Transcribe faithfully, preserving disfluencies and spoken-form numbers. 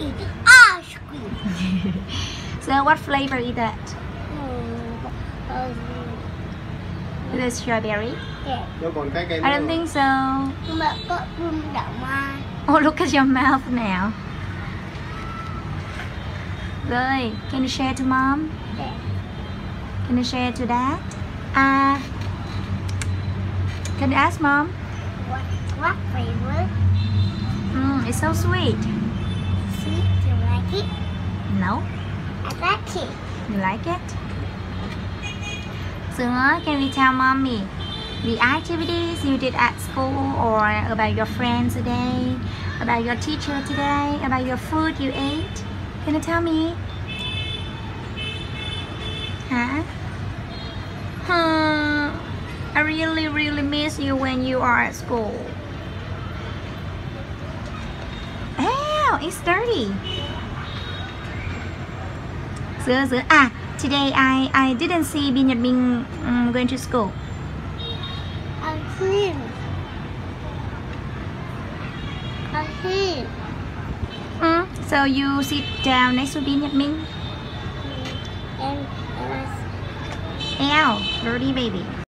eat ice cream. So what flavor is that? Mm, uh, Is it strawberry? yeah. Nó còn cái cây I don't think so. Nhưng mà có rung đậu mai. Oh, look at your mouth now. Rồi, can you share to mom? Yeah. Can you share to dad? Ah, can you ask mom? What, what flavor? Mm, it's so sweet. Sweet, you like it? No, I like it. you like it? Sữa, can you tell mommy the activities you did at school or about your friends today, about your teacher today, about your food you ate? Can you tell me? Huh? Hmm. I really, really miss you when you are at school. Ow, it's dirty. Sữa, sữa. Ah, today I I didn't see Bin Nhật Minh um, going to school. I'm clean. I'm clean. Mm, so you sit down next to Bin Nhật Minh. And, and Ow, dirty baby.